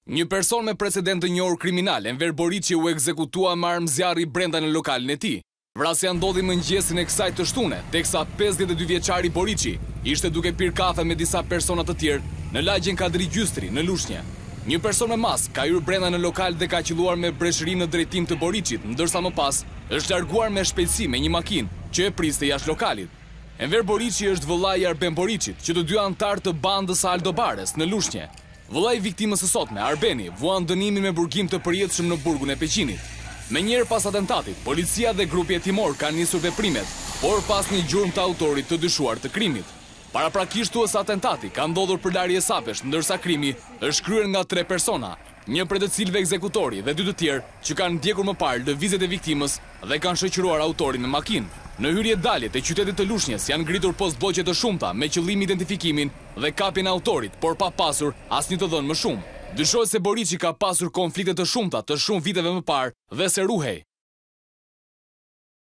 Një person me precedent të njohur kriminal, Enver Boriçi, u ekzekutua me armë zjarri brenda në lokalin e tij. Vrasja ndodhi mëngjesin e kësaj të shtune, teksa 52 vjeçari Boriçi ishte duke pirë kafe me disa persona të tjerë në lagjen Kadri Gjystri në Lushnjë. Një person me maskë ka hyrë brenda në lokal dhe ka qelluar me breshëri në drejtim të Boriçit, ndërsa më pas është larguar me shpejtësi me një makinë që e priste jashtë lokalit. Enver Boriçi është vëllai i Arben Boriçit, që të dy anëtar të bandës Aldo Bares në Lushnjë. Vëllai i viktimës së sotme, Arbeni, vuan dënimin me burgim të përjetshëm në burgun e Peqinit. Menjëherë pas atentatit, policia dhe grupi hetimor kanë nisur veprimet, por pas një gjurmë të autorit të dyshuar të krimit. Paraprakishtues atentati ka ndodhur për larje sapesh, ndërsa krimi është kryer nga 3 persona, një prej të cilëve ekzekutori dhe 2 të tjerë që kanë ndjekur më parë lëvizjet e viktimës dhe kanë shoqëruar autorin me makinë. Në hyrje dalje të qytetit të Lushnjës janë ngritur postboqe të shumta me qëllim identifikimin dhe kapjen e autorit, por pa pasur asnjë të dhënë më shumë. Dyshohet se Boriçi ka pasur konflikte të shumta të shumë viteve më parë dhe se ruhej.